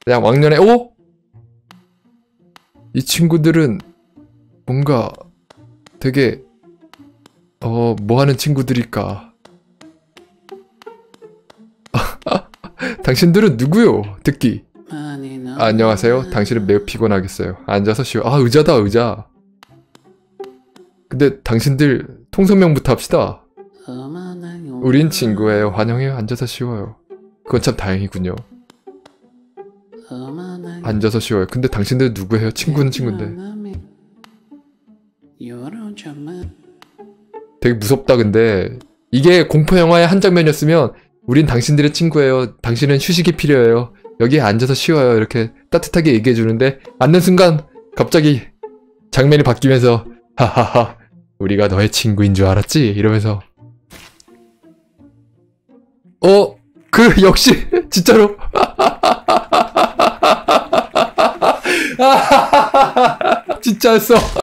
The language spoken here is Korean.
그냥 왕년에 오? 이 친구들은 뭔가 되게 뭐 하는 친구들일까? 당신들은 누구요? 듣기. 안녕하세요. 당신은 매우 피곤하겠어요. 앉아서 쉬어. 의자다, 의자. 근데 당신들 통성명부터 합시다. 우린 친구예요. 환영해요. 앉아서 쉬어요. 그건 참 다행이군요. 앉아서 쉬어요. 근데 당신들 누구예요? 친구는 친구인데. 되게 무섭다. 근데 이게 공포영화의 한 장면이었으면 우린 당신들의 친구예요. 당신은 휴식이 필요해요. 여기에 앉아서 쉬어요. 이렇게 따뜻하게 얘기해주는데 앉는 순간 갑자기 장면이 바뀌면서 하하하 우리가 너의 친구인 줄 알았지? 이러면서 역시 진짜로 진짜였어.